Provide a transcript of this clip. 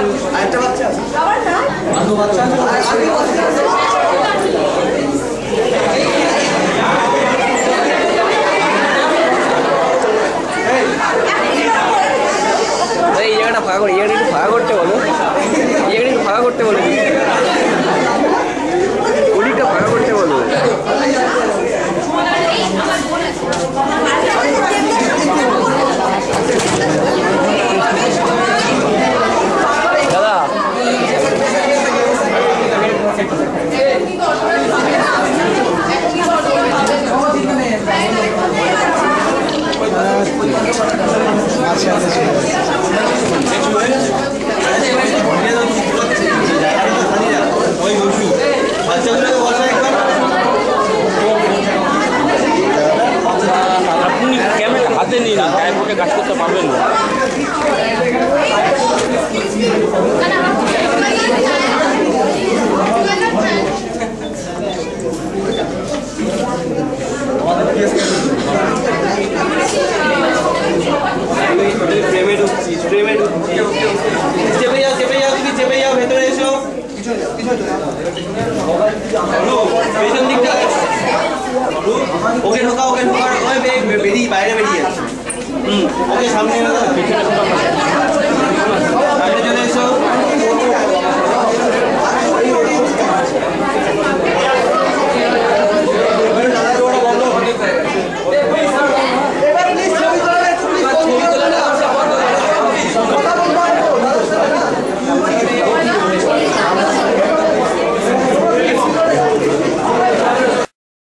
আরেকটা বাচ্চা আছে আনো বাচ্চা এই জায়গাটা ফাঁকা করে এই জায়গাটা একটু ফাঁকা করতে বলো এই জায়গাটা একটু ফাঁকা করতে বলো ওদিকটা ফাঁকা করতে বলো দাদা আপনি ক্যামেরা হাতে নিন ট্রাইপডে কাজ করতে পারবেন না চেপে যাও ভেতরে এসো পেছন দিকটা ওকে ঢোকা বেরিয়ে বাইরে বেরিয়ে ওকে সামনে সামনে চলে এসো